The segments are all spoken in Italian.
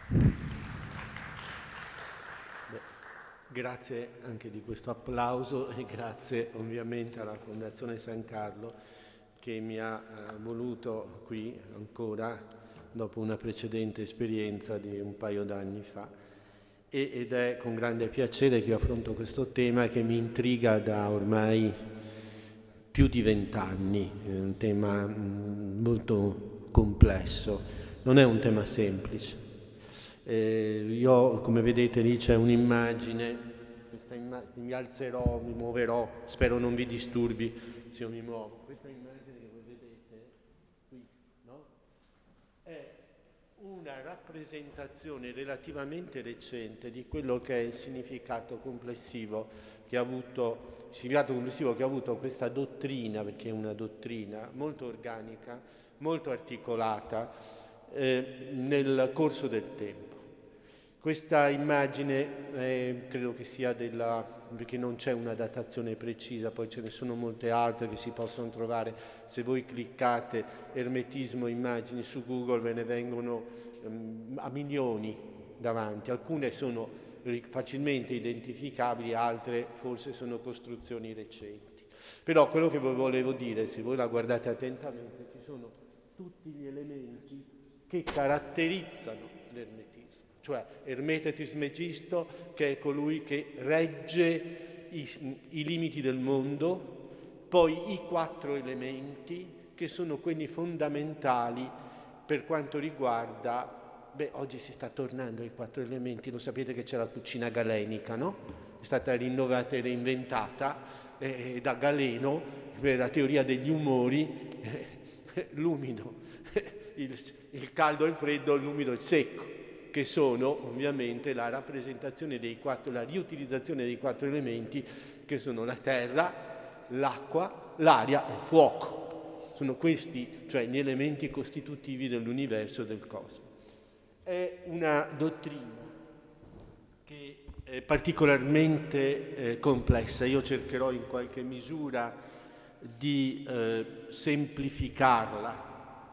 Grazie anche di questo applauso e grazie ovviamente alla Fondazione San Carlo che mi ha voluto qui ancora dopo una precedente esperienza di un paio d'anni fa. Ed è con grande piacere che io affronto questo tema che mi intriga da ormai più di 20 anni, è un tema molto complesso, non è un tema semplice. Io, come vedete, lì c'è un'immagine, mi alzerò, mi muoverò, spero non vi disturbi se io mi muovo. Questa immagine che voi vedete qui, no? È una rappresentazione relativamente recente di quello che è il significato complessivo che ha avuto questa dottrina, perché è una dottrina molto organica, molto articolata nel corso del tempo. Questa immagine credo che sia perché non c'è una datazione precisa, poi ce ne sono molte altre che si possono trovare. Se voi cliccate ermetismo immagini su Google ve ne vengono a milioni davanti. Alcune sono facilmente identificabili, altre forse sono costruzioni recenti. Però quello che vi volevo dire, se voi la guardate attentamente, ci sono tutti gli elementi che caratterizzano l'ermetismo. Cioè Ermete Trismegisto, che è colui che regge i limiti del mondo, poi i 4 elementi che sono quelli fondamentali per quanto riguarda, oggi si sta tornando ai 4 elementi, lo sapete che c'è la cucina galenica, no? È stata rinnovata e reinventata da Galeno per la teoria degli umori, l'umido, il caldo e il freddo, l'umido e il secco, che sono ovviamente la rappresentazione la riutilizzazione dei 4 elementi che sono la terra, l'acqua, l'aria e il fuoco. Sono questi, cioè gli elementi costitutivi dell'universo e del cosmo. È una dottrina che è particolarmente complessa. Io cercherò in qualche misura di semplificarla.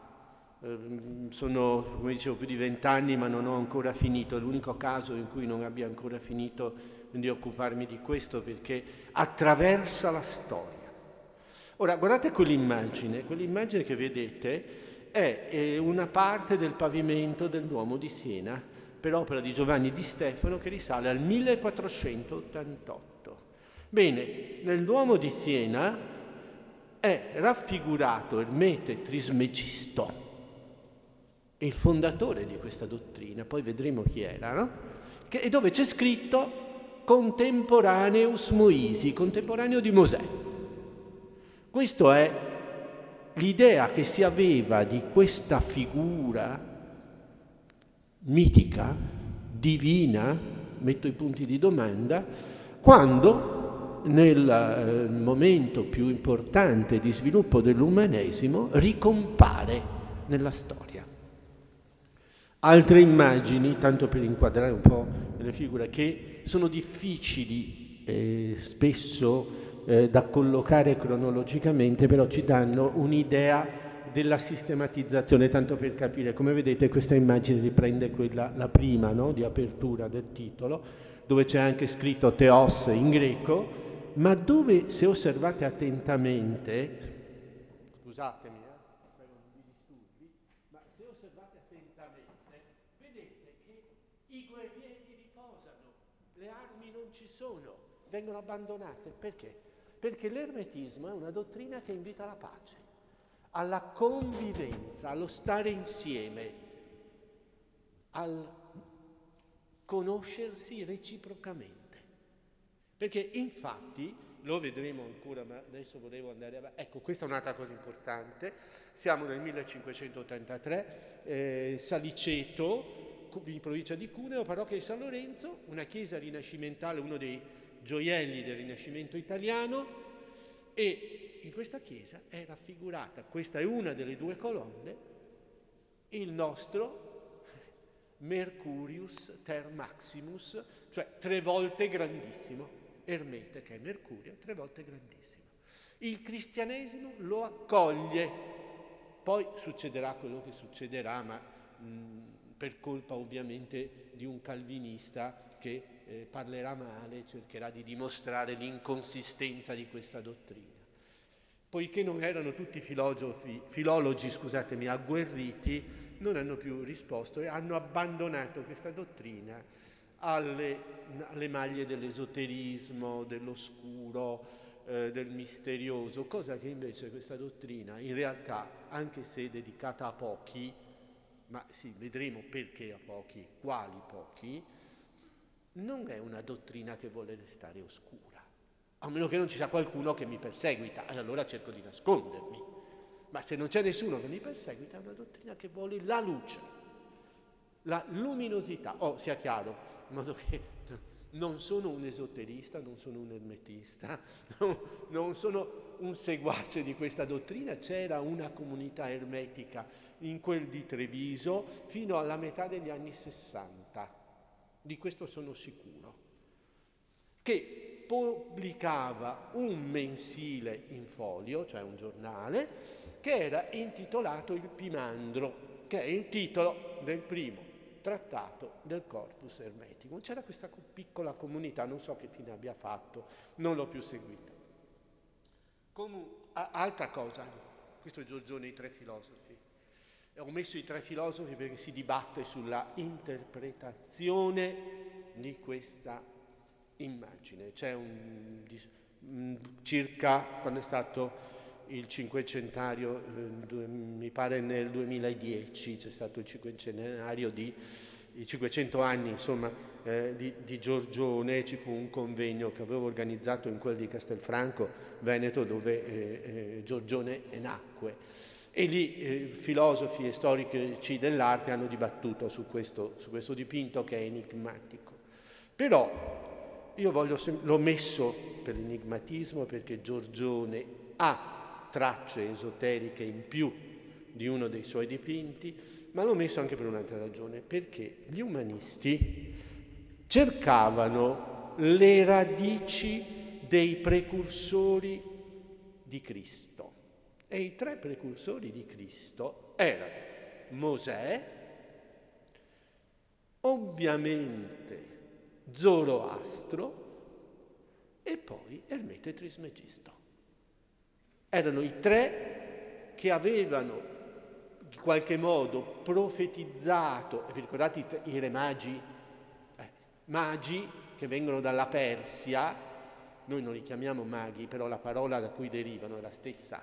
Sono, come dicevo, più di 20 anni, ma non ho ancora finito. È l'unico caso in cui non abbia ancora finito di occuparmi di questo, perché attraversa la storia. Ora, guardate quell'immagine che vedete è una parte del pavimento del Duomo di Siena, per opera di Giovanni Di Stefano, che risale al 1488. Bene, nel Duomo di Siena è raffigurato Ermete Trismegisto, il fondatore di questa dottrina, poi vedremo chi era, no? E dove c'è scritto contemporaneus Moisi, contemporaneo di Mosè. Questa è l'idea che si aveva di questa figura mitica, divina, metto i punti di domanda, quando nel momento più importante di sviluppo dell'umanesimo ricompare nella storia. Altre immagini, tanto per inquadrare un po' le figure, che sono difficili spesso da collocare cronologicamente, però ci danno un'idea della sistematizzazione, tanto per capire. Come vedete, questa immagine riprende la prima, no? Di apertura del titolo, dove c'è anche scritto Theos in greco, ma dove, se osservate attentamente, scusatemi, spero non vi disturbi, ma se osservate attentamente, vedete che i guerrieri riposano, le armi non ci sono, vengono abbandonate. Perché? Perché l'ermetismo è una dottrina che invita alla pace, alla convivenza, allo stare insieme, al conoscersi reciprocamente. Perché infatti, lo vedremo ancora, ma adesso volevo andare avanti. Ecco, questa è un'altra cosa importante. Siamo nel 1583, Saliceto, in provincia di Cuneo, parrocchia di San Lorenzo, una chiesa rinascimentale, uno dei gioielli del Rinascimento italiano, e in questa chiesa è raffigurata, questa è una delle 2 colonne, il nostro Mercurius ter maximus, cioè 3 volte grandissimo, Ermete, che è Mercurio, 3 volte grandissimo. Il cristianesimo lo accoglie, poi succederà quello che succederà, ma per colpa ovviamente di un calvinista che parlerà male, cercherà di dimostrare l'inconsistenza di questa dottrina. Poiché non erano tutti filologi, agguerriti, non hanno più risposto e hanno abbandonato questa dottrina alle maglie dell'esoterismo, dell'oscuro, del misterioso, cosa che invece questa dottrina, in realtà, anche se dedicata a pochi, ma sì, vedremo perché a pochi, quali pochi, non è una dottrina che vuole restare oscura, a meno che non ci sia qualcuno che mi perseguita, e allora cerco di nascondermi. Ma se non c'è nessuno che mi perseguita, è una dottrina che vuole la luce, la luminosità. Sia chiaro, in modo che non sono un esoterista, non sono un ermetista, non sono un seguace di questa dottrina. C'era una comunità ermetica in quel di Treviso fino alla metà degli anni 60, di questo sono sicuro, che pubblicava un mensile in folio, cioè un giornale, che era intitolato Il Pimandro, che è il titolo del primo trattato del Corpus Hermeticum. C'era questa piccola comunità, non so che fine abbia fatto, non l'ho più seguita. Altra cosa, questo è Giorgione, i tre filosofi. Ho messo i tre filosofi perché si dibatte sulla interpretazione di questa immagine. C'è circa, quando è stato il cinquecentenario, mi pare nel 2010, c'è stato il cinquecentenario i 500 anni, insomma, di Giorgione. Ci fu un convegno che avevo organizzato in quel di Castelfranco, Veneto, dove Giorgione nacque. E lì filosofi e storici dell'arte hanno dibattuto su questo dipinto che è enigmatico. Però io l'ho messo per l'enigmatismo perché Giorgione ha tracce esoteriche in più di uno dei suoi dipinti, ma l'ho messo anche per un'altra ragione, perché gli umanisti cercavano le radici dei precursori di Cristo. E i tre precursori di Cristo erano Mosè, ovviamente Zoroastro e poi Ermete Trismegisto. Erano i tre che avevano in qualche modo profetizzato, vi ricordate i re magi? Magi che vengono dalla Persia, noi non li chiamiamo maghi, però la parola da cui derivano è la stessa,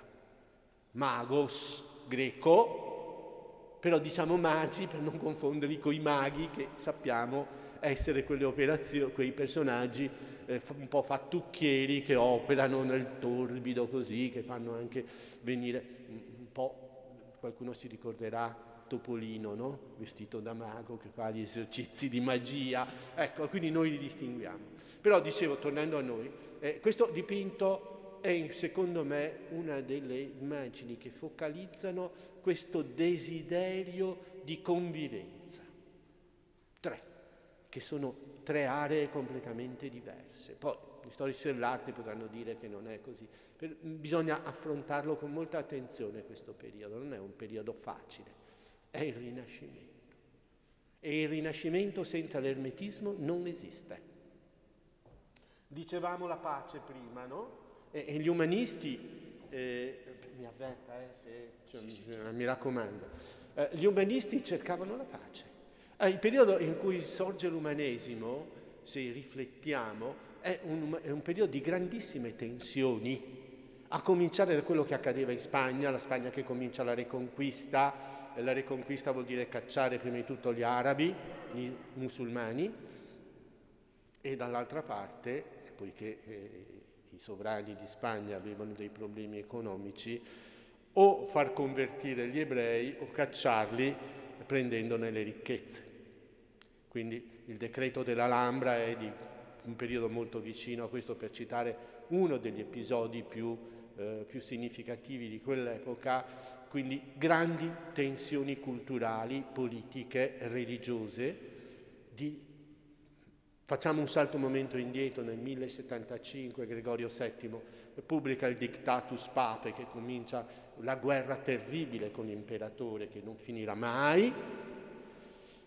magos, greco, però diciamo magi per non confonderli con i maghi, che sappiamo essere quei personaggi un po' fattucchieri che operano nel torbido così, che fanno anche venire un po', qualcuno si ricorderà Topolino, no? Vestito da mago che fa gli esercizi di magia, ecco, quindi noi li distinguiamo. Però dicevo, tornando a noi, questo dipinto è secondo me una delle immagini che focalizzano questo desiderio di convivenza. Tre, che sono tre aree completamente diverse. Poi gli storici dell'arte potranno dire che non è così. Bisogna affrontarlo con molta attenzione questo periodo, non è un periodo facile, è il Rinascimento. E il Rinascimento senza l'ermetismo non esiste. Dicevamo la pace prima, no? E gli umanisti, mi avverta, mi raccomando, gli umanisti cercavano la pace. Il periodo in cui sorge l'umanesimo, se riflettiamo, è un periodo di grandissime tensioni, a cominciare da quello che accadeva in Spagna, la Spagna che comincia la Reconquista. La Reconquista vuol dire cacciare prima di tutto gli arabi, gli musulmani, e dall'altra parte, poiché i sovrani di Spagna avevano dei problemi economici, o far convertire gli ebrei o cacciarli prendendone le ricchezze. Quindi il decreto dell'Alhambra è di un periodo molto vicino a questo, per citare uno degli episodi più significativi di quell'epoca. Quindi grandi tensioni culturali, politiche, religiose. Facciamo un salto un momento indietro. Nel 1075 Gregorio VII pubblica il Dictatus Papae, che comincia la guerra terribile con l'imperatore che non finirà mai,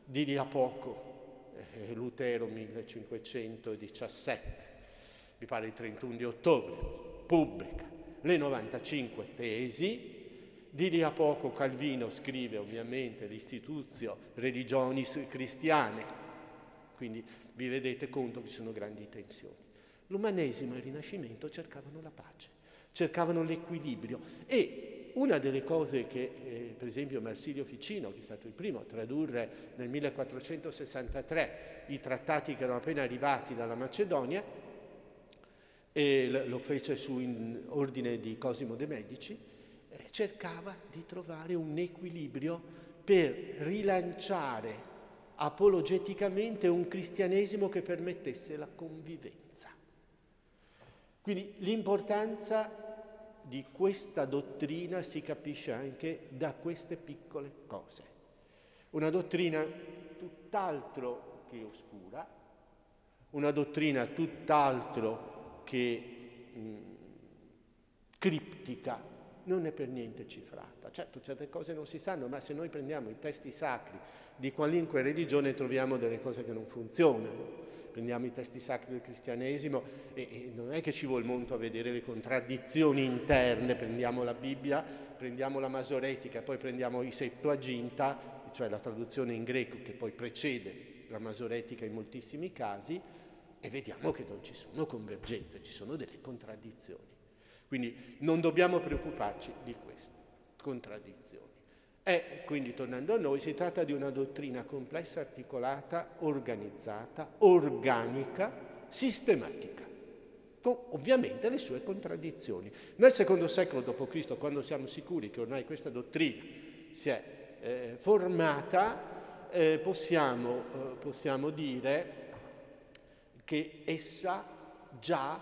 Di lì a poco, Lutero 1517, mi pare il 31 di ottobre, pubblica le 95 tesi. Di lì a poco Calvino scrive ovviamente l'Institutio Religionis Christianae, quindi vi rendete conto che ci sono grandi tensioni. L'umanesimo e il Rinascimento cercavano la pace, cercavano l'equilibrio, e una delle cose che per esempio Marsilio Ficino, che è stato il primo a tradurre nel 1463 i trattati che erano appena arrivati dalla Macedonia, e lo fece su ordine di Cosimo de' Medici, cercava di trovare un equilibrio per rilanciare apologeticamente un cristianesimo che permettesse la convivenza. Quindi l'importanza di questa dottrina si capisce anche da queste piccole cose. Una dottrina tutt'altro che oscura, una dottrina tutt'altro che criptica, non è per niente cifrata. Certo, certe cose non si sanno, ma se noi prendiamo i testi sacri di qualunque religione troviamo delle cose che non funzionano. Prendiamo i testi sacri del cristianesimo e non è che ci vuole molto a vedere le contraddizioni interne. Prendiamo la Bibbia, prendiamo la Masoretica, poi prendiamo i Septuaginta, cioè la traduzione in greco che poi precede la Masoretica in moltissimi casi, e vediamo che non ci sono convergenze, ci sono delle contraddizioni. Quindi non dobbiamo preoccuparci di queste contraddizioni. E quindi, tornando a noi, si tratta di una dottrina complessa, articolata, organizzata, organica, sistematica, con ovviamente le sue contraddizioni. Nel II secolo d.C., quando siamo sicuri che ormai questa dottrina si è formata, possiamo dire che essa già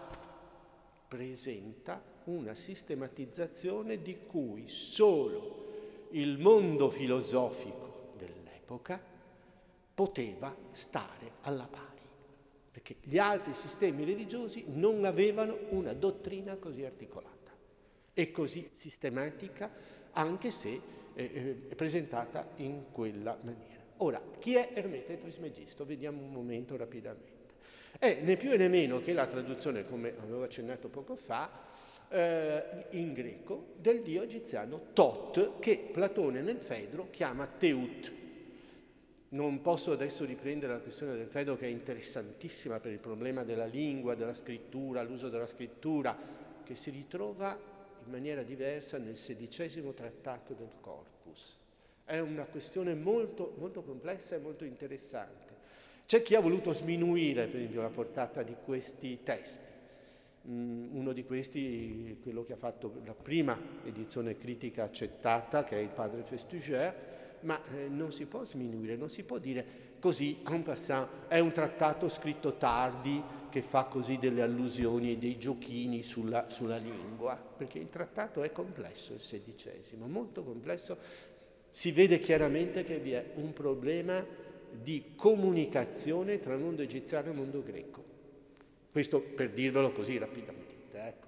presenta una sistematizzazione di cui solo il mondo filosofico dell'epoca poteva stare alla pari, perché gli altri sistemi religiosi non avevano una dottrina così articolata e così sistematica, anche se presentata in quella maniera. Ora, chi è Ermete Trismegisto? Vediamo un momento rapidamente. È né più né meno che la traduzione, come avevo accennato poco fa, in greco del dio egiziano Tot, che Platone nel Fedro chiama Teut. Non posso adesso riprendere la questione del Fedro, che è interessantissima per il problema della lingua, della scrittura, l'uso della scrittura, che si ritrova in maniera diversa nel XVI trattato del Corpus. È una questione molto, molto complessa e molto interessante. C'è chi ha voluto sminuire, per esempio, la portata di questi testi. Uno di questi, quello che ha fatto la prima edizione critica accettata, che è il padre Festuger, ma non si può sminuire, non si può dire così, en passant, è un trattato scritto tardi che fa così delle allusioni e dei giochini sulla lingua, perché il trattato è complesso, il XVI, molto complesso. Si vede chiaramente che vi è un problema di comunicazione tra il mondo egiziano e il mondo greco. Questo per dirvelo così rapidamente. Ecco.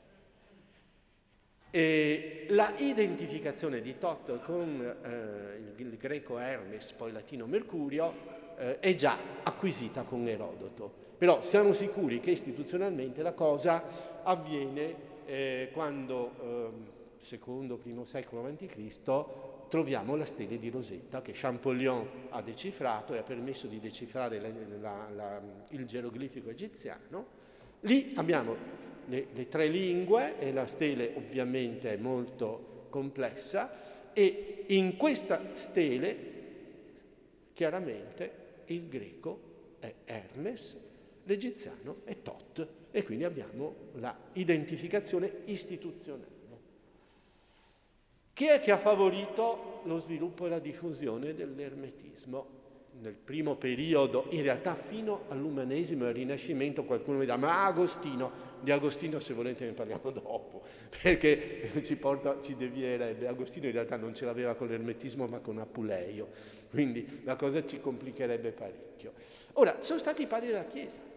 E la identificazione di Tot con il greco Hermes, poi latino Mercurio, è già acquisita con Erodoto. Però siamo sicuri che istituzionalmente la cosa avviene quando, secondo I secolo a.C., troviamo la stele di Rosetta che Champollion ha decifrato e ha permesso di decifrare il geroglifico egiziano. Lì abbiamo le tre lingue e la stele ovviamente è molto complessa, e in questa stele chiaramente il greco è Hermes, l'egiziano è Tot, e quindi abbiamo la identificazione istituzionale. Chi è che ha favorito lo sviluppo e la diffusione dell'ermetismo? Nel primo periodo, in realtà fino all'umanesimo e al Rinascimento, qualcuno mi dirà, ma Agostino, di Agostino se volete ne parliamo dopo, perché ci devierebbe. Agostino in realtà non ce l'aveva con l'ermetismo ma con Apuleio, quindi la cosa ci complicherebbe parecchio. Ora, sono stati i padri della Chiesa.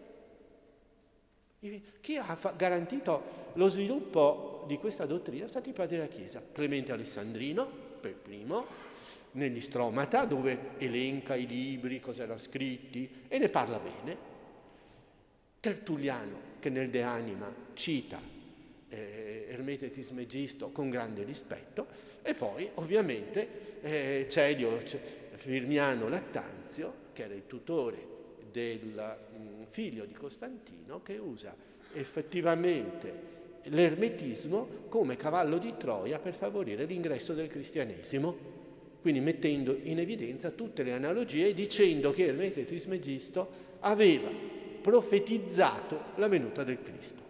Chi ha garantito lo sviluppo di questa dottrina sono stati i padri della Chiesa. Clemente Alessandrino, per primo, negli Stromata, dove elenca i libri, cosa erano scritti, e ne parla bene. Tertulliano, che nel De Anima cita Ermete Trismegisto con grande rispetto, e poi ovviamente Celio Firmiano Lattanzio, che era il tutore del figlio di Costantino, che usa effettivamente l'ermetismo come cavallo di Troia per favorire l'ingresso del cristianesimo, quindi mettendo in evidenza tutte le analogie e dicendo che Ermete Trismegisto aveva profetizzato la venuta del Cristo.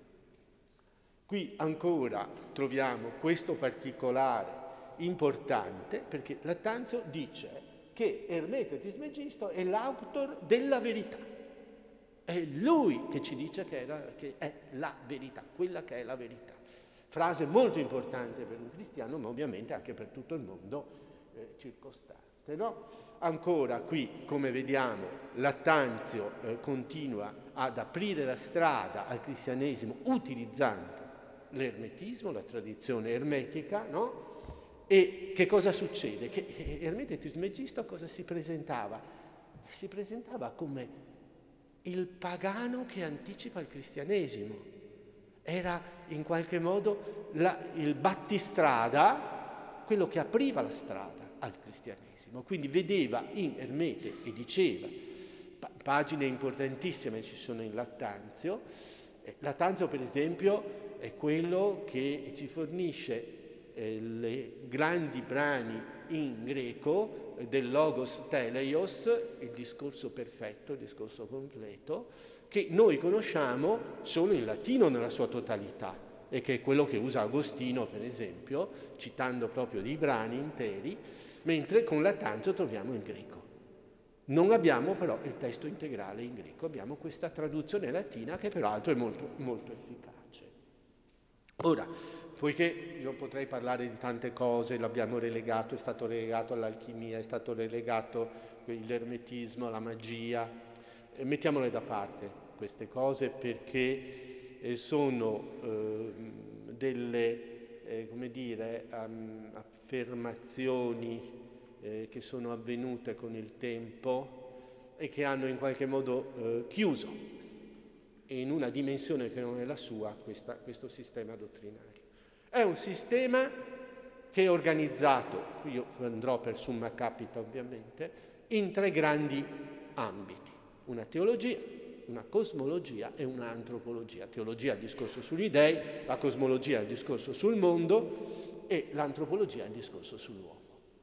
Qui ancora troviamo questo particolare importante, perché Lattanzio dice che Ermete Trismegisto è l'autor della verità. È lui che ci dice che è la verità, quella che è la verità. Frase molto importante per un cristiano, ma ovviamente anche per tutto il mondo circostante, no? Ancora qui, come vediamo, Lattanzio continua ad aprire la strada al cristianesimo utilizzando l'ermetismo, la tradizione ermetica, no? E che cosa succede? Che Ermete Trismegisto cosa si presentava? Si presentava come il pagano che anticipa il cristianesimo. Era in qualche modo il battistrada, quello che apriva la strada al cristianesimo. Quindi vedeva in Ermete, e diceva, pagine importantissime ci sono in Lattanzio. Lattanzio, per esempio, è quello che ci fornisce le grandi brani in greco del Logos Teleios, il discorso perfetto, il discorso completo, che noi conosciamo solo in latino nella sua totalità, e che è quello che usa Agostino, per esempio, citando proprio dei brani interi, mentre con Lattanzio troviamo il greco. Non abbiamo però il testo integrale in greco, abbiamo questa traduzione latina che peraltro è molto, molto efficace. Ora, poiché io potrei parlare di tante cose, l'abbiamo relegato, è stato relegato all'alchimia, è stato relegato all'ermetismo, alla magia, mettiamole da parte queste cose, perché sono delle, come dire, affermazioni che sono avvenute con il tempo e che hanno in qualche modo chiuso in una dimensione che non è la sua questo sistema dottrinario. È un sistema che è organizzato, qui io andrò per summa capita ovviamente, in tre grandi ambiti: una teologia, una cosmologia e una antropologia. Teologia è il discorso sugli dei, la cosmologia è il discorso sul mondo e l'antropologia è il discorso sull'uomo.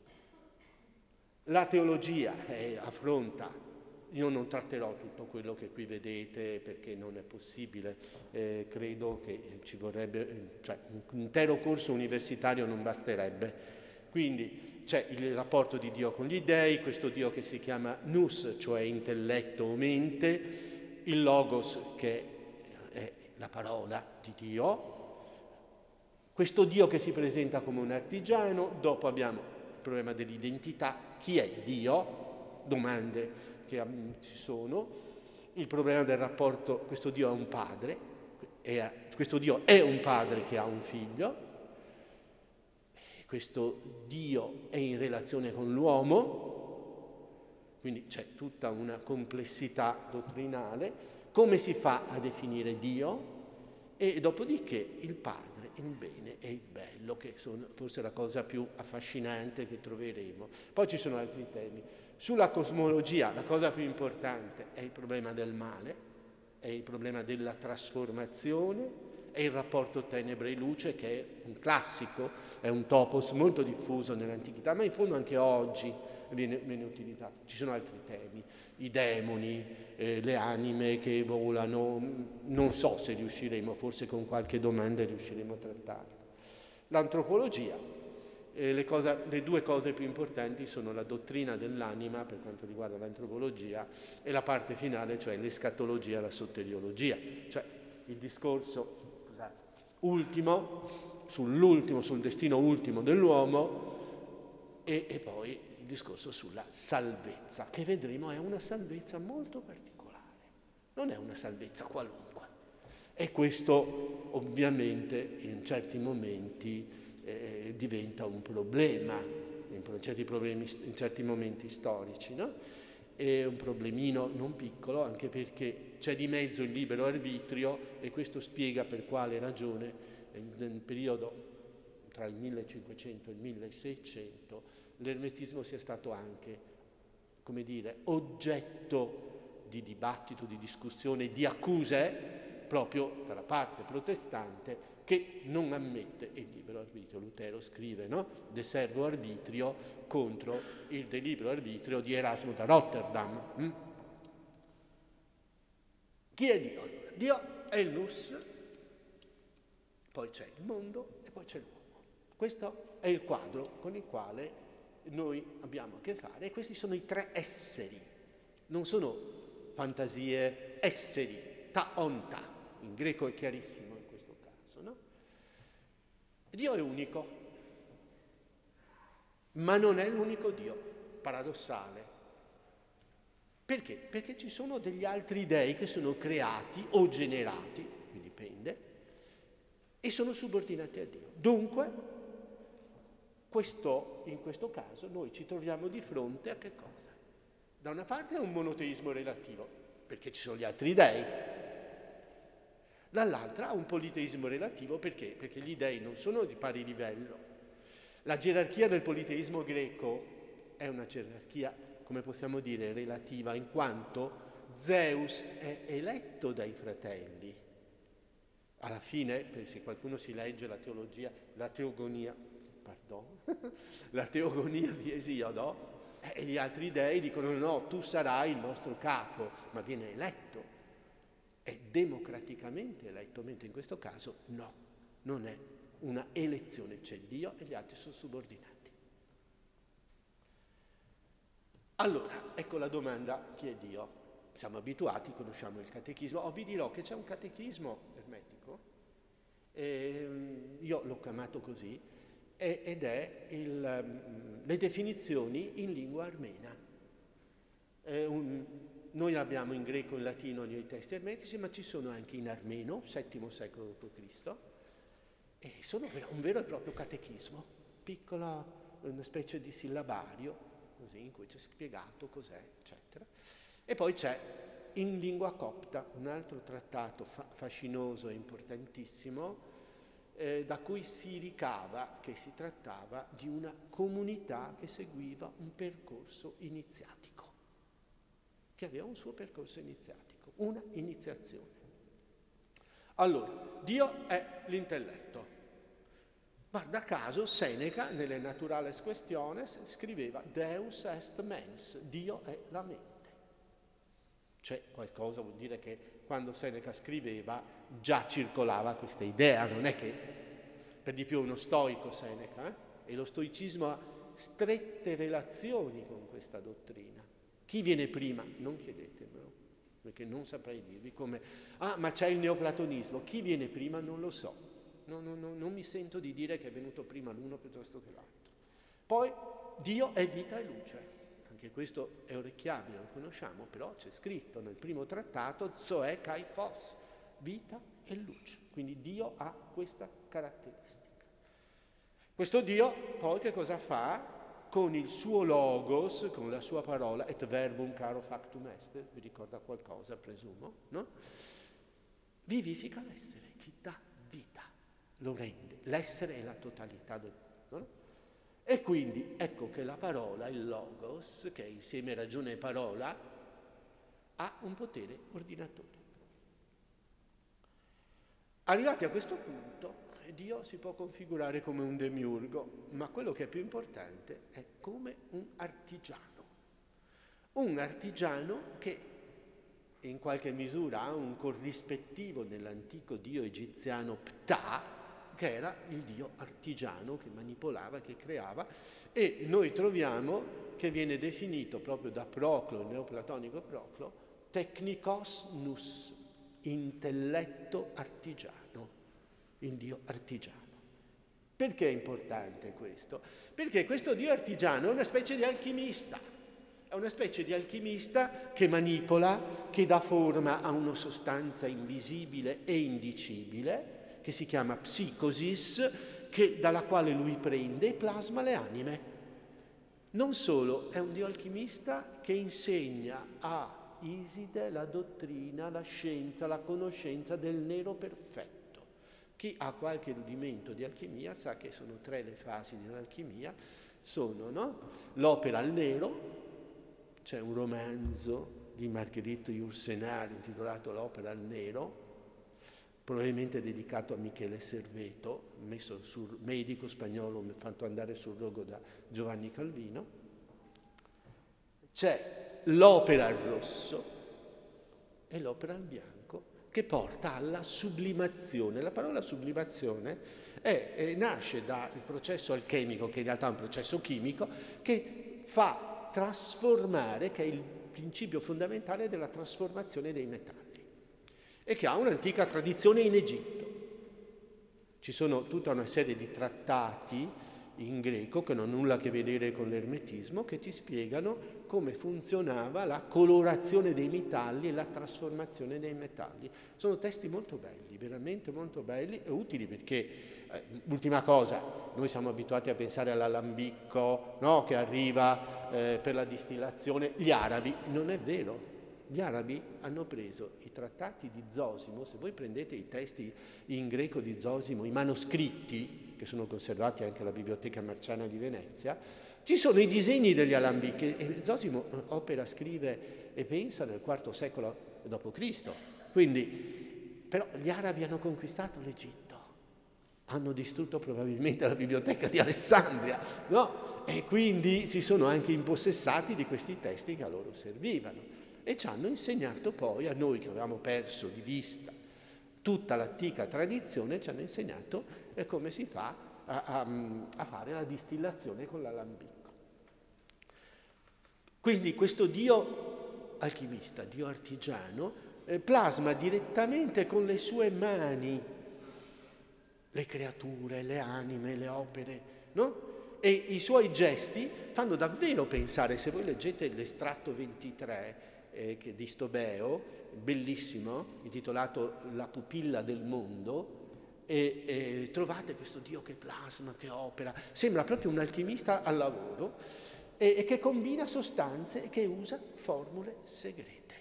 La teologia affronta, io non tratterò tutto quello che qui vedete perché non è possibile, credo che ci vorrebbe, cioè un intero corso universitario non basterebbe. Quindi c'è il rapporto di Dio con gli dei, questo Dio che si chiama nous, cioè intelletto o mente, il logos che è la parola di Dio, questo Dio che si presenta come un artigiano. Dopo abbiamo il problema dell'identità, chi è Dio? Domande che ci sono, il problema del rapporto, questo Dio è un padre, questo Dio è un padre che ha un figlio, questo Dio è in relazione con l'uomo, quindi c'è tutta una complessità dottrinale, come si fa a definire Dio, e dopodiché il padre, il bene e il bello, che sono forse la cosa più affascinante che troveremo. Poi ci sono altri temi. Sulla cosmologia la cosa più importante è il problema del male, è il problema della trasformazione, è il rapporto tenebre e luce, che è un classico, è un topos molto diffuso nell'antichità, ma in fondo anche oggi viene utilizzato. Ci sono altri temi, i demoni, le anime che volano, non so se riusciremo, forse con qualche domanda riusciremo a trattarlo. L'antropologia. Le due cose più importanti sono la dottrina dell'anima, per quanto riguarda l'antropologia, e la parte finale, cioè l'escatologia, la soteriologia, cioè il discorso ultimo, sul destino ultimo dell'uomo, e poi il discorso sulla salvezza, che vedremo è una salvezza molto particolare, non è una salvezza qualunque. E questo ovviamente in certi momenti diventa un problema certi problemi, in certi momenti storici, no? È un problemino non piccolo, anche perché c'è di mezzo il libero arbitrio, e questo spiega per quale ragione nel periodo tra il 1500 e il 1600 l'ermetismo sia stato anche, come dire, oggetto di dibattito, di discussione, di accuse proprio dalla parte protestante, che non ammette il libero arbitrio. Lutero scrive, no? De servo arbitrio contro il de libero arbitrio di Erasmo da Rotterdam. Chi è Dio? Dio è il nus, poi c'è il mondo e poi c'è l'uomo. Questo è il quadro con il quale noi abbiamo a che fare, e questi sono i tre esseri, non sono fantasie, esseri, ta onta, in greco è chiarissimo in questo caso, no? Dio è unico, ma non è l'unico Dio, paradossale. Perché? Perché ci sono degli altri dei che sono creati o generati, dipende, e sono subordinati a Dio. Dunque, in questo caso noi ci troviamo di fronte a che cosa? Da una parte è un monoteismo relativo, perché ci sono gli altri dei, dall'altra a un politeismo relativo, perché? Perché gli dei non sono di pari livello. La gerarchia del politeismo greco è una gerarchia, come possiamo dire, relativa, in quanto Zeus è eletto dai fratelli. Alla fine, se qualcuno si legge la teogonia di Esiodo, e gli altri dei dicono no, tu sarai il nostro capo, ma viene eletto, è democraticamente eletto, mentre in questo caso no, non è una elezione, c'è Dio e gli altri sono subordinati. Allora, ecco la domanda: chi è Dio? Siamo abituati, conosciamo il catechismo. Vi dirò che c'è un catechismo ermetico, io l'ho chiamato così, ed è le definizioni in lingua armena. Noi abbiamo in greco e in latino i testi ermetici, ma ci sono anche in armeno, VII secolo d.C., e sono un vero e proprio catechismo, piccola, una specie di sillabario, così, in cui c'è spiegato cos'è, eccetera. E poi c'è in lingua copta un altro trattato fascinoso e importantissimo, da cui si ricava che si trattava di una comunità che seguiva un percorso iniziatico, che aveva un suo percorso iniziatico, una iniziazione. Allora, Dio è l'intelletto. Guarda caso, Seneca, nelle Naturales Questiones, scriveva Deus est mens, Dio è la mente. C'è qualcosa, vuol dire che quando Seneca scriveva già circolava questa idea, non è che, per di più uno stoico Seneca, e lo stoicismo ha strette relazioni con questa dottrina. Chi viene prima? Non chiedetemelo, perché non saprei dirvi come. Ma c'è il neoplatonismo, chi viene prima non lo so. Non mi sento di dire che è venuto prima l'uno piuttosto che l'altro. Poi Dio è vita e luce. Anche questo è orecchiabile, lo conosciamo, però c'è scritto nel primo trattato Zoe kai phos, vita e luce. Quindi Dio ha questa caratteristica. Questo Dio poi che cosa fa? Con il suo logos, con la sua parola, et verbum caro factum est, vi ricorda qualcosa, presumo, no? Vivifica l'essere, gli dà vita, lo rende. L'essere è la totalità del mondo, no? E quindi ecco che la parola, il logos, che è insieme ragione e parola, ha un potere ordinatore. Arrivati a questo punto, Dio si può configurare come un demiurgo, ma quello che è più importante è come un artigiano. Un artigiano che in qualche misura ha un corrispettivo nell'antico dio egiziano Ptah, che era il dio artigiano che manipolava, che creava, e noi troviamo che viene definito proprio da Proclo, il neoplatonico Proclo, technikos nous, intelletto artigiano, il dio artigiano. Perché è importante questo? Perché questo dio artigiano è una specie di alchimista, è una specie di alchimista che manipola, che dà forma a una sostanza invisibile e indicibile, che si chiama psicosis, dalla quale lui prende e plasma le anime. Non solo, è un dio alchimista che insegna a Iside la dottrina, la scienza, la conoscenza del nero perfetto. Chi ha qualche rudimento di alchimia sa che sono 3 le fasi dell'alchimia, sono, no? L'opera al nero, c'è un romanzo di Marguerite Yourcenar intitolato L'opera al nero, probabilmente dedicato a Michele Serveto, medico spagnolo fatto andare sul rogo da Giovanni Calvino. C'è l'opera al rosso e l'opera al bianco, che porta alla sublimazione. La parola sublimazione nasce dal processo alchemico, che in realtà è un processo chimico, che fa trasformare, che è il principio fondamentale della trasformazione dei metalli, e che ha un'antica tradizione in Egitto. Ci sono tutta una serie di trattati in greco che non hanno nulla a che vedere con l'ermetismo, che ti spiegano come funzionava la colorazione dei metalli e la trasformazione dei metalli. Sono testi molto belli, veramente molto belli e utili, perché, ultima cosa, noi siamo abituati a pensare all'alambicco, no? Che arriva per la distillazione. Gli arabi, non è vero. Gli arabi hanno preso i trattati di Zosimo, se voi prendete i testi in greco di Zosimo, i manoscritti, che sono conservati anche alla Biblioteca Marciana di Venezia, ci sono i disegni degli alambicchi, e Zosimo opera, scrive e pensa nel IV secolo d.C. Quindi, però gli arabi hanno conquistato l'Egitto, hanno distrutto probabilmente la biblioteca di Alessandria, no? E quindi si sono anche impossessati di questi testi che a loro servivano. E ci hanno insegnato poi, a noi che avevamo perso di vista tutta l'antica tradizione, ci hanno insegnato come si fa a fare la distillazione con l'alambicco. Quindi questo dio alchimista, dio artigiano, plasma direttamente con le sue mani le creature, le anime, le opere, no? E i suoi gesti fanno davvero pensare, se voi leggete l'estratto 23, di Stobeo, bellissimo, intitolato La pupilla del mondo, e trovate questo Dio che plasma, che opera, sembra proprio un alchimista al lavoro, e che combina sostanze e che usa formule segrete.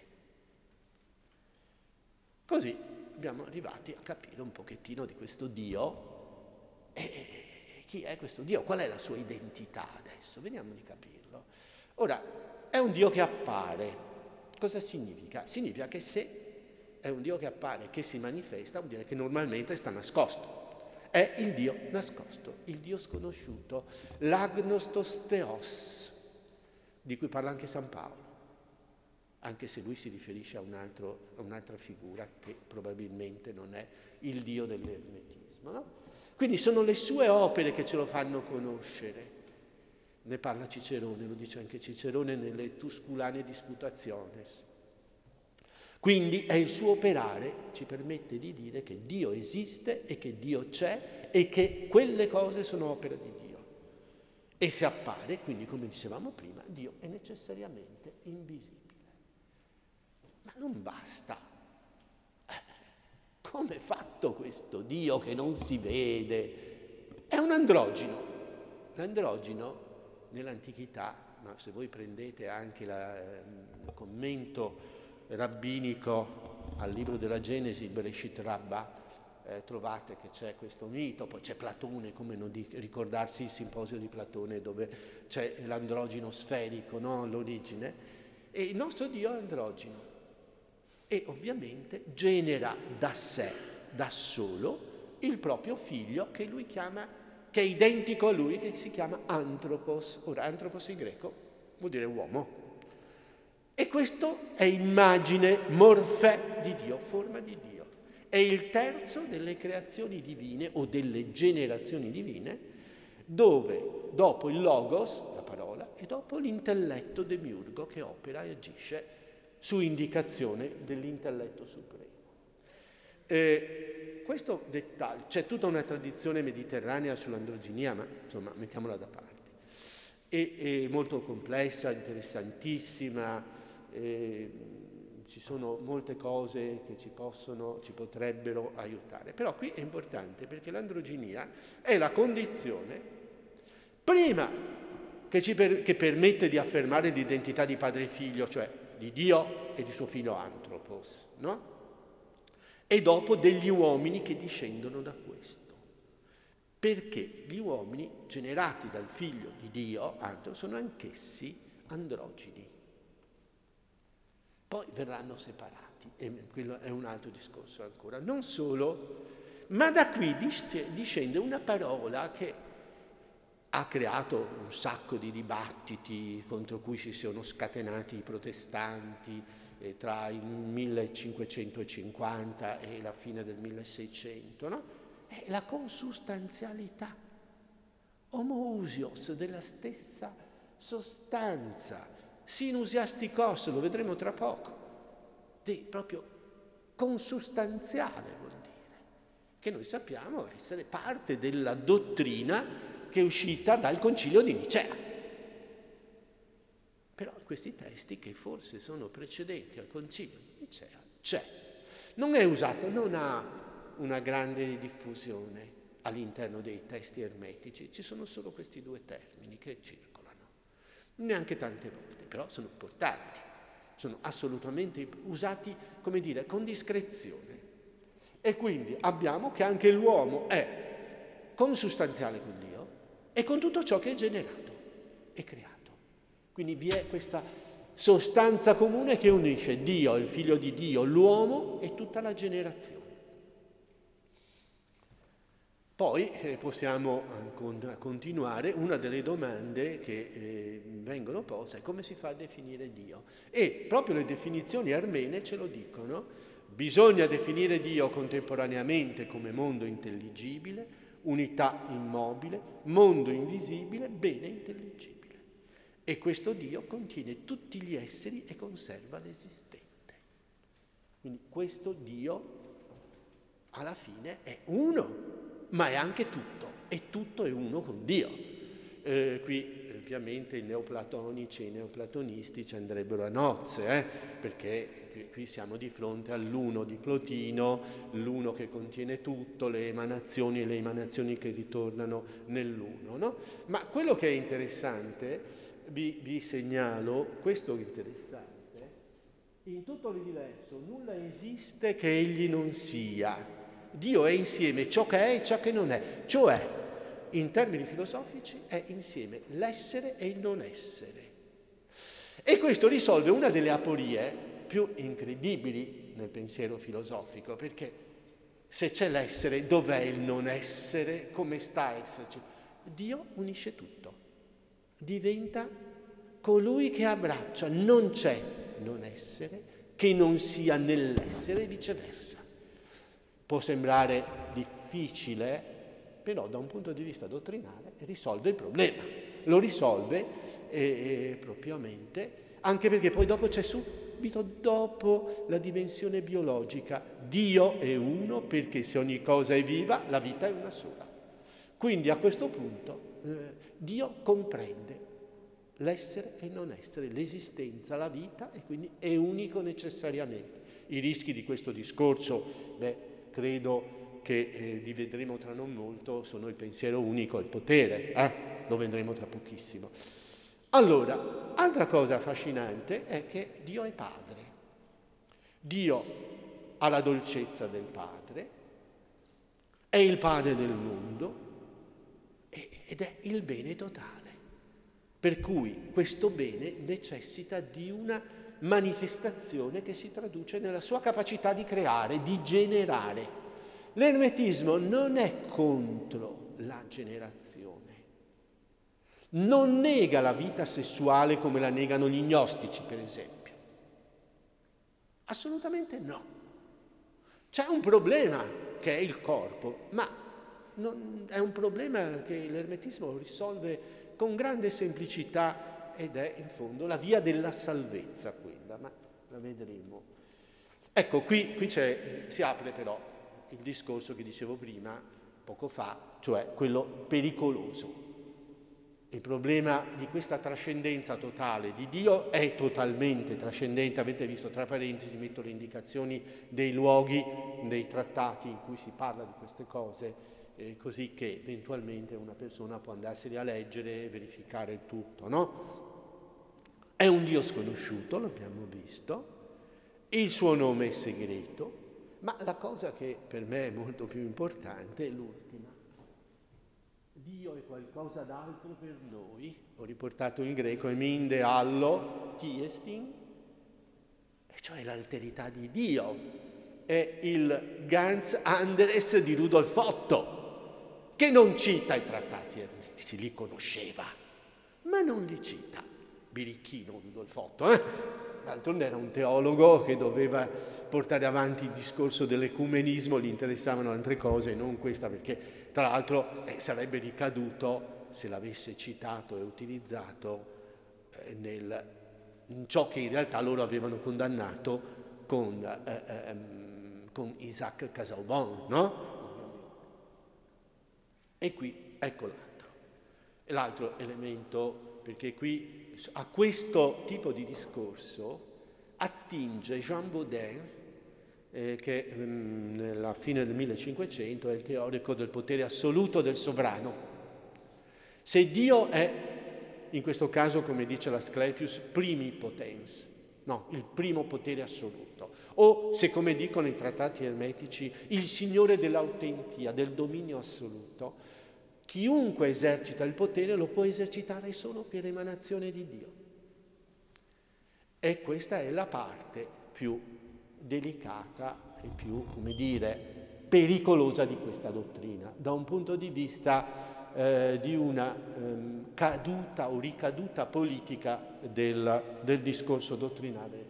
Così abbiamo arrivati a capire un pochettino di questo Dio, e chi è questo Dio, qual è la sua identità adesso, vediamo di capirlo. Ora, è un Dio che appare. Cosa significa? Significa che se è un Dio che appare, che si manifesta, vuol dire che normalmente sta nascosto. È il Dio nascosto, il Dio sconosciuto, l'agnostos theos, di cui parla anche San Paolo, anche se lui si riferisce a un'altra figura che probabilmente non è il Dio dell'ermetismo, no? Quindi sono le sue opere che ce lo fanno conoscere. Ne parla Cicerone, lo dice anche Cicerone nelle Tusculane Disputationes. Quindi è il suo operare, ci permette di dire che Dio esiste e che Dio c'è e che quelle cose sono opera di Dio. E se appare, quindi come dicevamo prima, Dio è necessariamente invisibile. Ma non basta. Come è fatto questo Dio che non si vede? È un androgino. L'androgino nell'antichità, ma se voi prendete anche il commento rabbinico al libro della Genesi, Bereshit Rabbah, trovate che c'è questo mito, poi c'è Platone, come non ricordarsi il simposio di Platone dove c'è l'androgino sferico, no? L'origine, e il nostro Dio è androgino e ovviamente genera da sé, da solo, il proprio figlio che lui chiama, che è identico a lui, che si chiama Anthropos. Ora, Anthropos in greco vuol dire uomo. E questo è immagine, morfè di Dio, forma di Dio. È il terzo delle creazioni divine o delle generazioni divine, dove dopo il logos, la parola, e dopo l'intelletto demiurgo che opera e agisce su indicazione dell'intelletto supremo. Questo dettaglio, c'è tutta una tradizione mediterranea sull'androginia, ma insomma mettiamola da parte. È molto complessa, interessantissima, ci sono molte cose che ci potrebbero aiutare. Però qui è importante perché l'androginia è la condizione prima che permette di affermare l'identità di padre e figlio, cioè di Dio e di suo figlio Anthropos, no? E dopo degli uomini che discendono da questo. Perché gli uomini generati dal figlio di Dio, Anthropos, sono anch'essi androgini. Poi verranno separati, e quello è un altro discorso ancora. Non solo, ma da qui discende una parola che ha creato un sacco di dibattiti contro cui si sono scatenati i protestanti tra il 1550 e la fine del 1600, no? È la consustanzialità, homoousios, della stessa sostanza, sinusiastikos, lo vedremo tra poco, proprio consustanziale vuol dire, che noi sappiamo essere parte della dottrina che è uscita dal concilio di Nicea. Però questi testi, che forse sono precedenti al concilio di Nicea, c'è. Non è usato, non ha una grande diffusione all'interno dei testi ermetici, ci sono solo questi due termini che circolano, neanche tante volte, però sono importanti, sono assolutamente usati, come dire, con discrezione. E quindi abbiamo che anche l'uomo è consustanziale con Dio e con tutto ciò che è generato e creato. Quindi vi è questa sostanza comune che unisce Dio, il figlio di Dio, l'uomo e tutta la generazione. Poi possiamo continuare. Una delle domande che vengono poste è: come si fa a definire Dio? E proprio le definizioni armene ce lo dicono: bisogna definire Dio contemporaneamente come mondo intelligibile, unità immobile, mondo invisibile, bene intelligibile. E questo Dio contiene tutti gli esseri e conserva l'esistente. Quindi questo Dio alla fine è uno, ma è anche tutto, e tutto è uno con Dio. Qui ovviamente i neoplatonici e i neoplatonisti ci andrebbero a nozze, perché qui siamo di fronte all'uno di Plotino, l'uno che contiene tutto, le emanazioni e le emanazioni che ritornano nell'uno, no? Ma quello che è interessante, vi segnalo, questo è interessante, in tutto l'universo nulla esiste che egli non sia. Dio è insieme ciò che è e ciò che non è, cioè, in termini filosofici, è insieme l'essere e il non essere. E questo risolve una delle aporie più incredibili nel pensiero filosofico, perché se c'è l'essere, dov'è il non essere? Come sta a esserci? Dio unisce tutto, diventa colui che abbraccia, non c'è non essere che non sia nell'essere e viceversa. Può sembrare difficile, però da un punto di vista dottrinale risolve il problema. Lo risolve propriamente, anche perché poi dopo c'è subito dopo la dimensione biologica. Dio è uno perché se ogni cosa è viva, la vita è una sola. Quindi a questo punto Dio comprende l'essere e il non essere, l'esistenza, la vita, e quindi è unico necessariamente. I rischi di questo discorso, credo che li vedremo tra non molto, sono il pensiero unico e il potere, lo vedremo tra pochissimo. Allora, altra cosa affascinante è che Dio è padre. Dio ha la dolcezza del padre, è il padre del mondo ed è il bene totale. Per cui questo bene necessita di una manifestazione che si traduce nella sua capacità di creare, di generare. L'ermetismo non è contro la generazione, non nega la vita sessuale come la negano gli gnostici, per esempio. Assolutamente no. C'è un problema che è il corpo, ma è un problema che l'ermetismo risolve con grande semplicità ed è in fondo la via della salvezza quella, ma la vedremo. Ecco, qui si apre però il discorso che dicevo prima, poco fa, cioè quello pericoloso. Il problema di questa trascendenza totale di Dio è totalmente trascendente. Avete visto, tra parentesi, metto le indicazioni dei luoghi, dei trattati in cui si parla di queste cose, così che eventualmente una persona può andarseli a leggere e verificare il tutto, no? È un Dio sconosciuto, l'abbiamo visto, il suo nome è segreto, ma la cosa che per me è molto più importante è l'ultima. Dio è qualcosa d'altro per noi, ho riportato in greco, eminde allo tiestin, e cioè l'alterità di Dio, è il Ganz Anderes di Rudolf Otto, che non cita i trattati ermetici, li conosceva, ma non li cita. Birichino Rudolf Otto, D'altronde era un teologo che doveva portare avanti il discorso dell'ecumenismo, gli interessavano altre cose, non questa, perché tra l'altro sarebbe ricaduto, se l'avesse citato e utilizzato, in ciò che in realtà loro avevano condannato con Isaac Casaubon, no? E qui, ecco l'altro elemento, perché qui a questo tipo di discorso attinge Jean Baudin, che nella fine del 1500 è il teorico del potere assoluto del sovrano. Se Dio è, in questo caso, come dice l'Asclepius, primipotens, no, il primo potere assoluto, o se, come dicono i trattati ermetici, il signore dell'autentia, del dominio assoluto, chiunque esercita il potere lo può esercitare solo per emanazione di Dio. E questa è la parte più delicata e più, come dire, pericolosa di questa dottrina, da un punto di vista di una caduta o ricaduta politica del discorso dottrinale.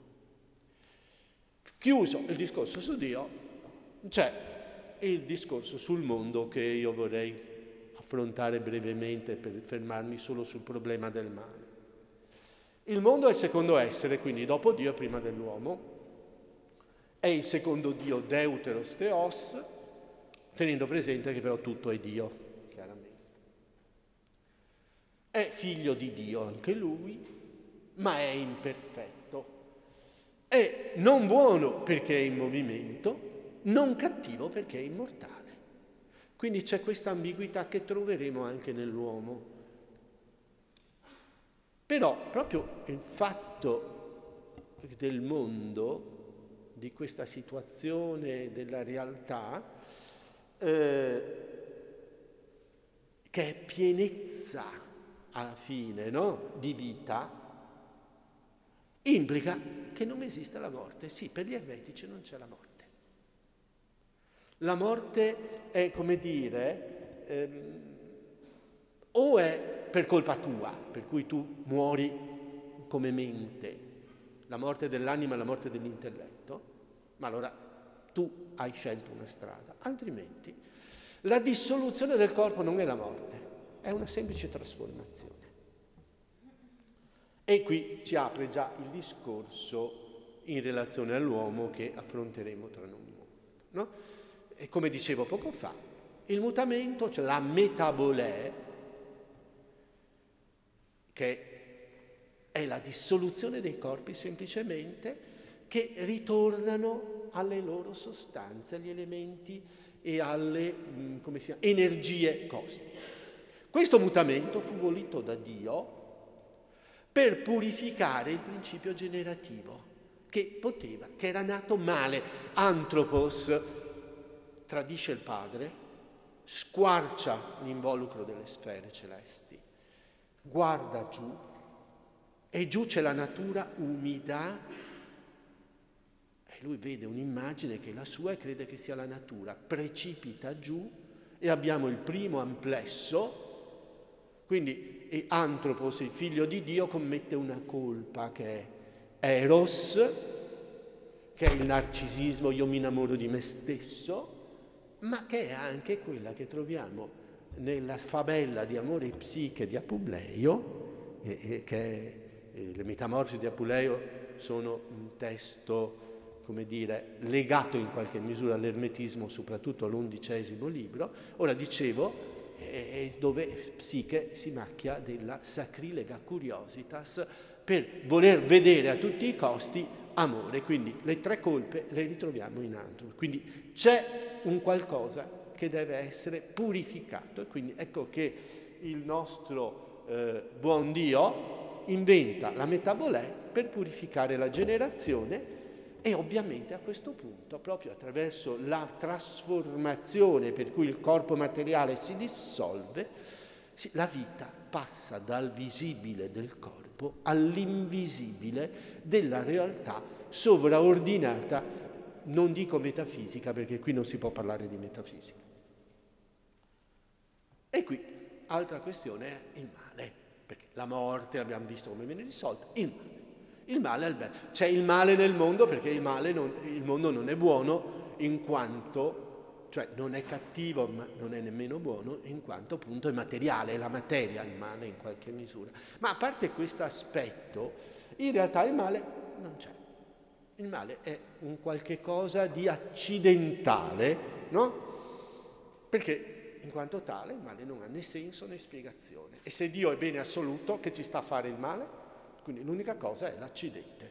Chiuso il discorso su Dio, c'è il discorso sul mondo che io vorrei affrontare brevemente per fermarmi solo sul problema del male. Il mondo è il secondo essere, quindi dopo Dio e prima dell'uomo, è il secondo Dio Deuteros Theos, tenendo presente che però tutto è Dio, chiaramente. È figlio di Dio anche lui, ma è imperfetto. È non buono perché è in movimento, non cattivo perché è immortale. Quindi c'è questa ambiguità che troveremo anche nell'uomo. Però proprio il fatto del mondo, di questa situazione della realtà, che è pienezza alla fine, no? Di vita, implica che non esiste la morte. Sì, per gli ermetici non c'è la morte. La morte è, come dire, o è per colpa tua, per cui tu muori come mente, la morte dell'anima e la morte dell'intelletto, ma allora tu hai scelto una strada, altrimenti la dissoluzione del corpo non è la morte, è una semplice trasformazione. E qui ci apre già il discorso in relazione all'uomo che affronteremo tra non molto, no? E come dicevo poco fa, il mutamento, cioè la metabolè, che è la dissoluzione dei corpi semplicemente, che ritornano alle loro sostanze, agli elementi e alle energie cosmiche. Questo mutamento fu voluto da Dio per purificare il principio generativo, che era nato male. Anthropos tradisce il padre, squarcia l'involucro delle sfere celesti, guarda giù, e giù c'è la natura umida, e lui vede un'immagine che è la sua e crede che sia la natura, precipita giù e abbiamo il primo amplesso, quindi Anthropos, il figlio di Dio, commette una colpa che è Eros, che è il narcisismo, io mi innamoro di me stesso, ma che è anche quella che troviamo nella favella di Amore e Psiche di Apuleio, le Metamorfosi di Apuleio sono un testo, come dire, legato in qualche misura all'ermetismo, soprattutto all'11° libro. Ora dicevo, dove Psiche si macchia della sacrilega curiositas per voler vedere a tutti i costi amore, quindi le tre colpe le ritroviamo in Anthropos. Quindi c'è un qualcosa che deve essere purificato. E quindi ecco che il nostro buon Dio inventa la metabolè per purificare la generazione, e ovviamente a questo punto, proprio attraverso la trasformazione per cui il corpo materiale si dissolve, la vita passa dal visibile del corpo all'invisibile della realtà sovraordinata, non dico metafisica perché qui non si può parlare di metafisica. E qui, altra questione è il male, perché la morte abbiamo visto come viene risolta, il male è il bene. C'è il male nel mondo perché il mondo non è buono in quanto, cioè non è cattivo ma non è nemmeno buono in quanto appunto è materiale, è la materia il male in qualche misura. Ma a parte questo aspetto, in realtà il male non c'è. Il male è un qualche cosa di accidentale, no? Perché in quanto tale il male non ha né senso né spiegazione. E se Dio è bene assoluto, che ci sta a fare il male? Quindi l'unica cosa è l'accidente.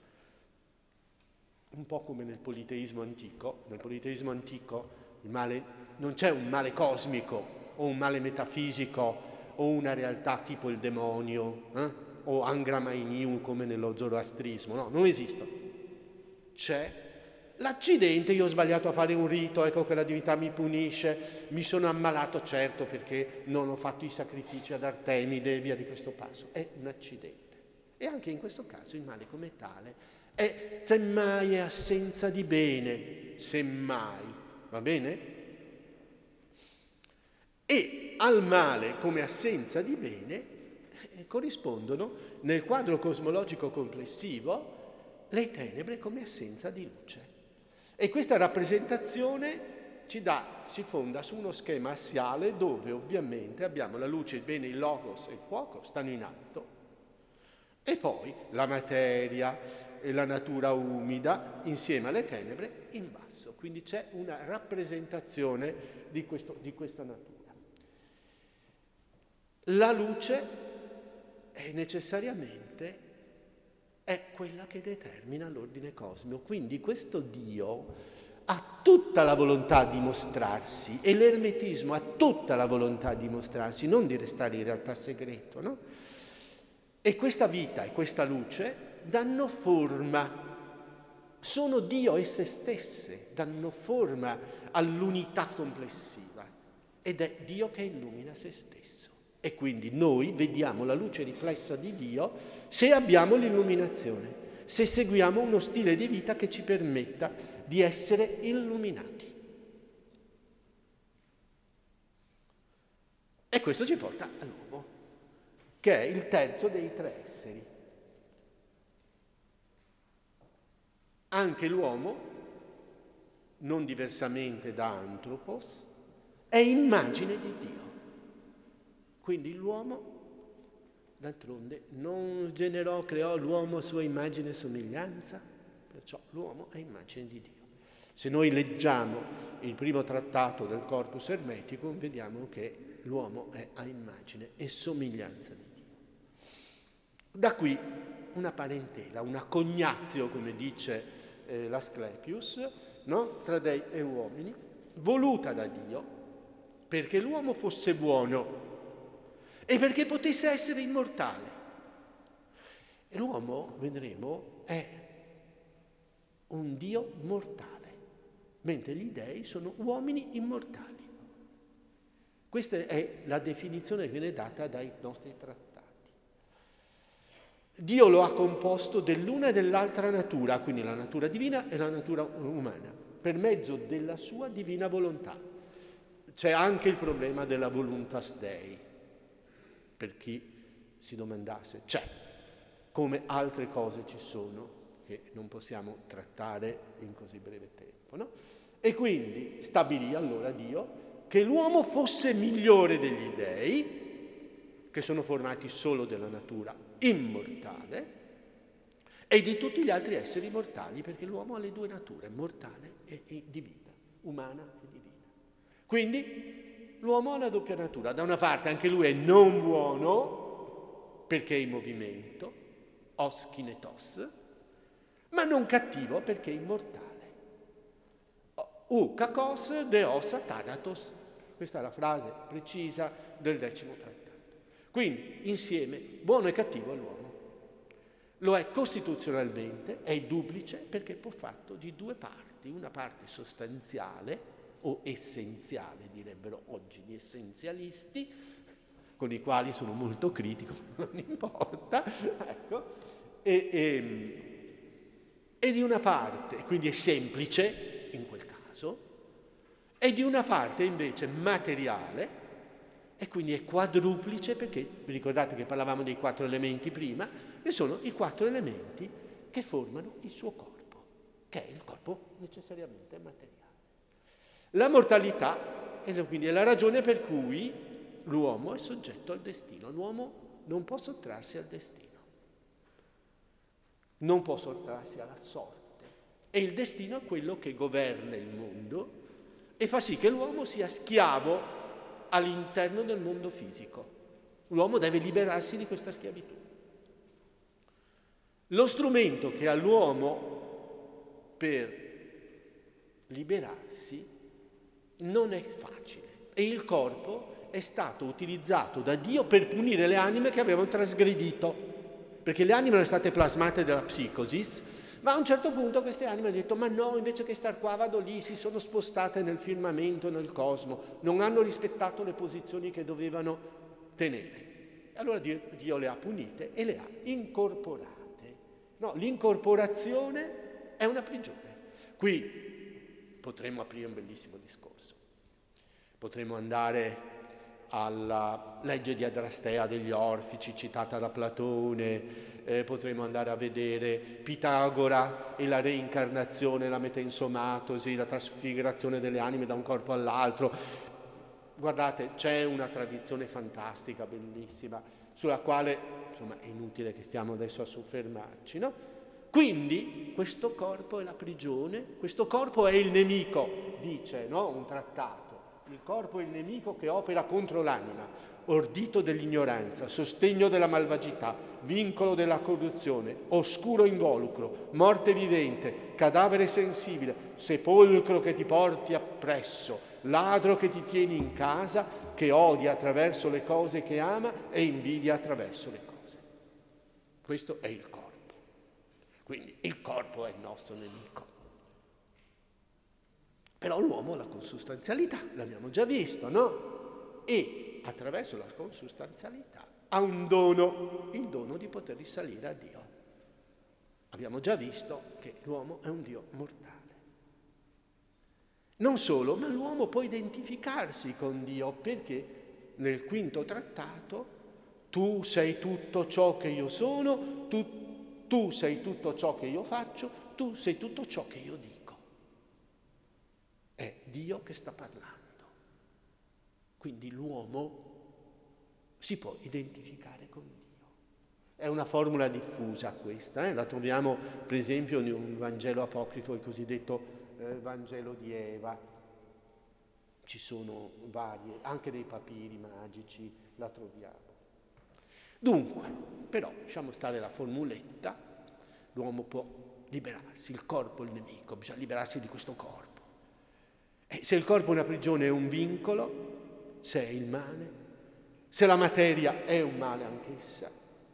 Un po' come nel politeismo antico. Nel politeismo antico il male, non c'è un male cosmico o un male metafisico o una realtà tipo il demonio o Angra Mainyu come nello zoroastrismo. No, non esistono. C'è l'accidente, io ho sbagliato a fare un rito, ecco che la divinità mi punisce, mi sono ammalato, certo, perché non ho fatto i sacrifici ad Artemide e via di questo passo. È un accidente. E anche in questo caso il male come tale è semmai assenza di bene, semmai, va bene? E al male come assenza di bene corrispondono nel quadro cosmologico complessivo le tenebre come assenza di luce. E questa rappresentazione si fonda su uno schema assiale dove ovviamente abbiamo la luce, il bene, il logos e il fuoco stanno in alto, e poi la materia e la natura umida insieme alle tenebre in basso. Quindi c'è una rappresentazione di questa natura. La luce necessariamente è quella che determina l'ordine cosmico. Quindi questo Dio ha tutta la volontà di mostrarsi, e l'ermetismo ha tutta la volontà di mostrarsi, non di restare in realtà segreto, no? E questa vita e questa luce danno forma, sono Dio e se stesse, danno forma all'unità complessiva, ed è Dio che illumina se stesso. E quindi noi vediamo la luce riflessa di Dio se abbiamo l'illuminazione, se seguiamo uno stile di vita che ci permetta di essere illuminati. E questo ci porta all'uomo, che è il terzo dei tre esseri. Anche l'uomo, non diversamente da Anthropos, è immagine di Dio. Quindi l'uomo, d'altronde, non creò l'uomo a sua immagine e somiglianza, perciò l'uomo è immagine di Dio. Se noi leggiamo il primo trattato del Corpus Hermeticum, vediamo che l'uomo è a immagine e somiglianza di Dio. Da qui una parentela, una cognatio, come dice l'Asclepius, no? Tra dei e uomini, voluta da Dio perché l'uomo fosse buono e perché potesse essere immortale. E l'uomo, vedremo, è un Dio mortale, mentre gli dei sono uomini immortali. Questa è la definizione che viene data dai nostri trattati. Dio lo ha composto dell'una e dell'altra natura, quindi la natura divina e la natura umana, per mezzo della sua divina volontà. C'è anche il problema della voluntas Dei, per chi si domandasse, c'è, come altre cose ci sono, che non possiamo trattare in così breve tempo, no? E quindi stabilì allora Dio che l'uomo fosse migliore degli dei, che sono formati solo della natura immortale, e di tutti gli altri esseri mortali, perché l'uomo ha le due nature, mortale e divina, umana e divina. Quindi l'uomo ha la doppia natura. Da una parte anche lui è non buono, perché è in movimento, os kinetos, ma non cattivo perché è immortale. ou kakos deos athanatos. Questa è la frase precisa del 10° trattato. Quindi, insieme, buono e cattivo è l'uomo. Lo è costituzionalmente, è duplice perché è fatto di due parti, una parte sostanziale o essenziale, direbbero oggi gli essenzialisti, con i quali sono molto critico, non importa, ecco, e di una parte, quindi è semplice in quel caso, e di una parte invece materiale, e quindi è quadruplice perché, vi ricordate che parlavamo dei 4 elementi prima, e sono i 4 elementi che formano il suo corpo, che è il corpo necessariamente materiale. La mortalità quindi è la ragione per cui l'uomo è soggetto al destino. L'uomo non può sottrarsi al destino, non può sottrarsi alla sorte. E il destino è quello che governa il mondo e fa sì che l'uomo sia schiavo all'interno del mondo fisico. L'uomo deve liberarsi di questa schiavitù. Lo strumento che ha l'uomo per liberarsi non è facile e il corpo è stato utilizzato da Dio per punire le anime che avevano trasgredito, perché le anime erano state plasmate dalla psicosis, ma a un certo punto queste anime hanno detto: ma no, invece che star qua vado lì, si sono spostate nel firmamento, nel cosmo, non hanno rispettato le posizioni che dovevano tenere. E allora Dio le ha punite e le ha incorporate. No, l'incorporazione è una prigione. Qui potremmo aprire un bellissimo discorso. Potremmo andare alla legge di Adrastea degli Orfici, citata da Platone, potremmo andare a vedere Pitagora e la reincarnazione, la metensomatosi, la trasfigurazione delle anime da un corpo all'altro. Guardate, c'è una tradizione fantastica, bellissima, sulla quale, insomma, è inutile che stiamo adesso a soffermarci, no? Quindi questo corpo è la prigione, questo corpo è il nemico, dice, no? Un trattato. Il corpo è il nemico che opera contro l'anima, ordito dell'ignoranza, sostegno della malvagità, vincolo della corruzione, oscuro involucro, morte vivente, cadavere sensibile, sepolcro che ti porti appresso, ladro che ti tieni in casa, che odia attraverso le cose che ama e invidia attraverso le cose. Questo è il corpo. Quindi il corpo è il nostro nemico. Però l'uomo ha la consustanzialità, l'abbiamo già visto, no? E attraverso la consustanzialità ha un dono, il dono di poter risalire a Dio. Abbiamo già visto che l'uomo è un Dio mortale. Non solo, ma l'uomo può identificarsi con Dio, perché nel 5° trattato tu sei tutto ciò che io sono, tu sei tutto ciò che io faccio, tu sei tutto ciò che io dico. È Dio che sta parlando. Quindi l'uomo si può identificare con Dio. È una formula diffusa questa, la troviamo per esempio in un Vangelo apocrifo, il cosiddetto Vangelo di Eva. Ci sono varie, anche dei papiri magici la troviamo. Dunque, però, lasciamo stare la formuletta, l'uomo può liberarsi, il corpo è il nemico, bisogna liberarsi di questo corpo. E se il corpo è una prigione è un vincolo, se è il male, se la materia è un male anch'essa,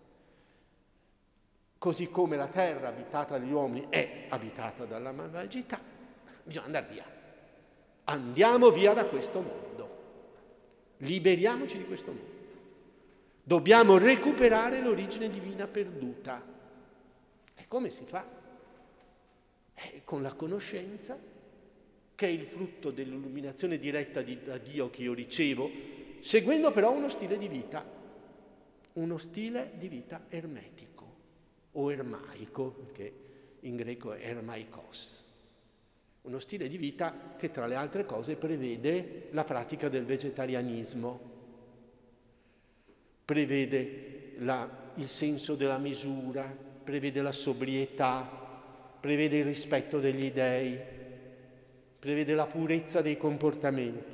così come la terra abitata dagli uomini è abitata dalla malvagità, bisogna andare via. Andiamo via da questo mondo, liberiamoci di questo mondo. Dobbiamo recuperare l'origine divina perduta. E come si fa? Con la conoscenza, che è il frutto dell'illuminazione diretta da Dio che io ricevo, seguendo però uno stile di vita ermetico o ermaico, perché in greco è ermaikos. Uno stile di vita che tra le altre cose prevede la pratica del vegetarianismo, prevede il senso della misura, prevede la sobrietà, prevede il rispetto degli dèi, prevede la purezza dei comportamenti.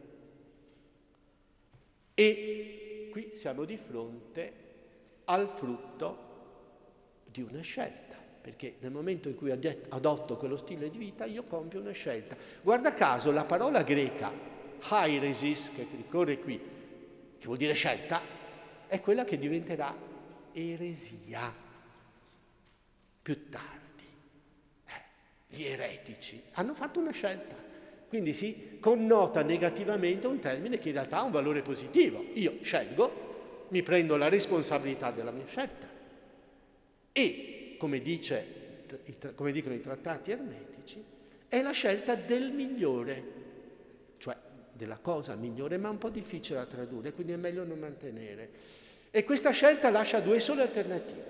E qui siamo di fronte al frutto di una scelta. perché nel momento in cui adotto quello stile di vita io compio una scelta. Guarda caso la parola greca hairesis, che ricorre qui, che vuol dire scelta, è quella che diventerà eresia più tardi. Gli eretici hanno fatto una scelta, quindi si connota negativamente un termine che in realtà ha un valore positivo. Io scelgo, mi prendo la responsabilità della mia scelta e, come dicono i trattati ermetici, è la scelta del migliore, cioè della cosa migliore, ma un po' difficile da tradurre, quindi è meglio non mantenere. E questa scelta lascia due sole alternative.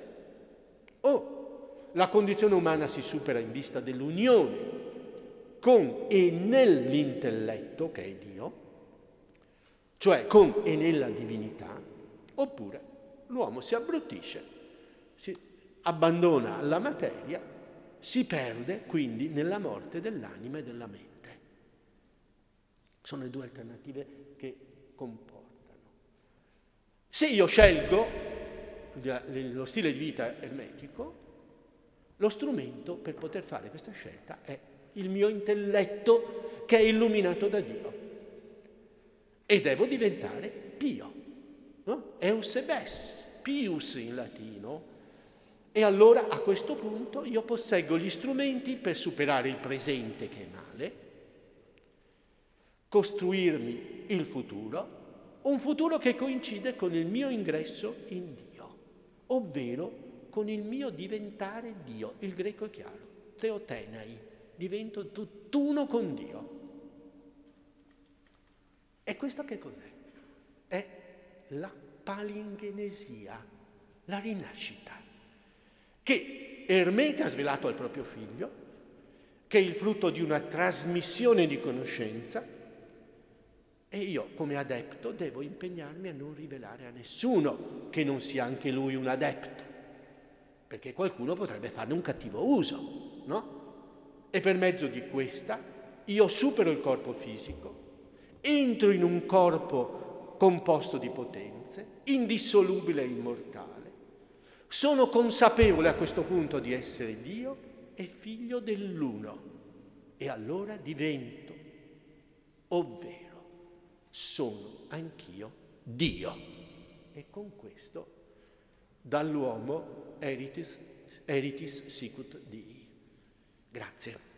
O la condizione umana si supera in vista dell'unione con e nell'intelletto, che è Dio, cioè con e nella divinità, oppure l'uomo si abbruttisce, si abbandona la materia, si perde quindi nella morte dell'anima e della mente. Sono le due alternative che comportano. Se io scelgo lo stile di vita ermetico, lo strumento per poter fare questa scelta è il mio intelletto che è illuminato da Dio. E devo diventare pio, no? Eusebes, pius in latino. E allora a questo punto io posseggo gli strumenti per superare il presente che è male, costruirmi il futuro, un futuro che coincide con il mio ingresso in Dio, ovvero con il mio diventare Dio. Il greco è chiaro, theotenai, divento tutt'uno con Dio. E questa che cos'è? È la palingenesia, la rinascita, che Ermete ha svelato al proprio figlio, che è il frutto di una trasmissione di conoscenza, e io come adepto devo impegnarmi a non rivelare a nessuno che non sia anche lui un adepto, perché qualcuno potrebbe farne un cattivo uso, no? E per mezzo di questa io supero il corpo fisico, entro in un corpo composto di potenze, indissolubile e immortale, sono consapevole a questo punto di essere Dio e figlio dell'uno, e allora divento, ovvero sono anch'io Dio. E con questo dall'uomo eritis sicut Dii. Grazie.